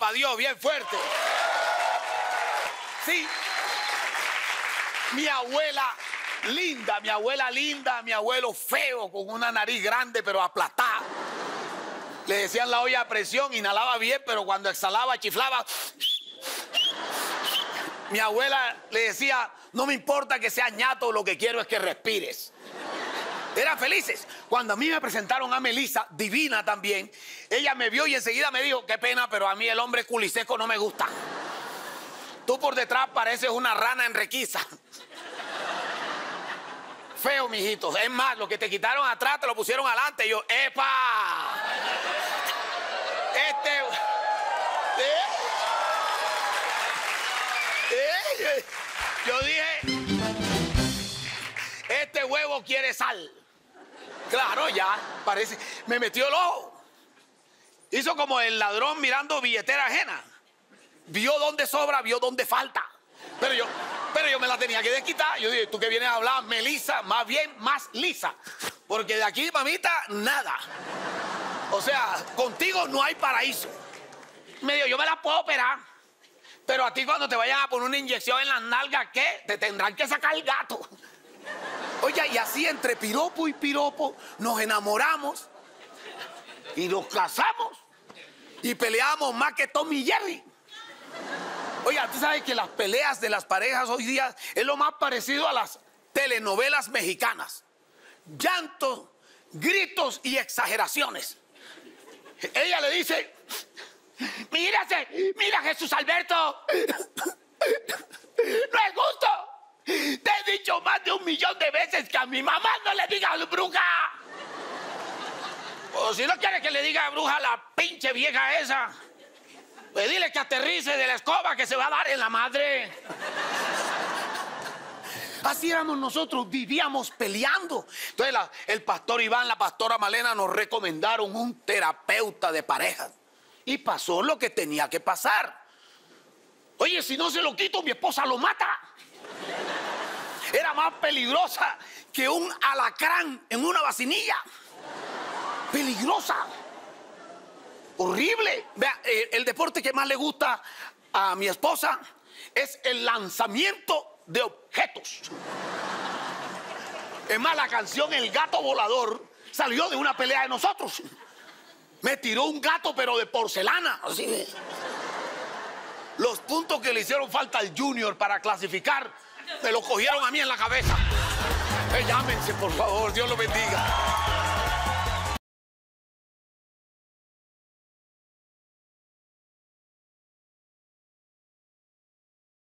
a Dios bien fuerte. Sí. Mi abuela linda, mi abuelo feo, con una nariz grande pero aplastada. Le decían la olla a presión, inhalaba bien, pero cuando exhalaba, chiflaba. Mi abuela le decía, no me importa que seas ñato, lo que quiero es que respires. Eran felices. Cuando a mí me presentaron a Melissa, divina también, ella me vio y enseguida me dijo, qué pena, pero a mí el hombre culiseco no me gusta. Tú por detrás pareces una rana en requisa. Feo, mijito. Es más, lo que te quitaron atrás te lo pusieron adelante. Y yo, ¡epa! Yo dije, este huevo quiere sal. Claro, ya, parece. Me metió el ojo. Hizo como el ladrón mirando billetera ajena. Vio dónde sobra, vio dónde falta. Pero yo me la tenía que desquitar. Yo dije, tú que vienes a hablar, Melissa, más bien, más lisa. Porque de aquí, mamita, nada. O sea, contigo no hay paraíso. Me dijo, yo me la puedo operar. Pero a ti cuando te vayan a poner una inyección en las nalgas, ¿qué? Te tendrán que sacar el gato. Oye, y así entre piropo y piropo nos enamoramos y nos casamos y peleamos más que Tom y Jerry. Oiga, tú sabes que las peleas de las parejas hoy día es lo más parecido a las telenovelas mexicanas. Llantos, gritos y exageraciones. Ella le dice, mira Jesús Alberto, no es justo. Te he dicho más de 1.000.000 de veces que a mi mamá no le digas bruja. O si no quiere que le diga bruja a la pinche vieja esa, pues dile que aterrice de la escoba que se va a dar en la madre. Así éramos nosotros, vivíamos peleando. Entonces el pastor Iván, la pastora Malena nos recomendaron un terapeuta de parejas. Y pasó lo que tenía que pasar. Oye, si no se lo quito, mi esposa lo mata. Era más peligrosa que un alacrán en una vacinilla. Peligrosa. Horrible. Vea, el deporte que más le gusta a mi esposa es el lanzamiento de objetos. Es más, la canción El Gato Volador salió de una pelea de nosotros. Me tiró un gato, pero de porcelana. Así. Los puntos que le hicieron falta al Junior para clasificar, me lo cogieron a mí en la cabeza. Llámense, por favor, Dios lo bendiga.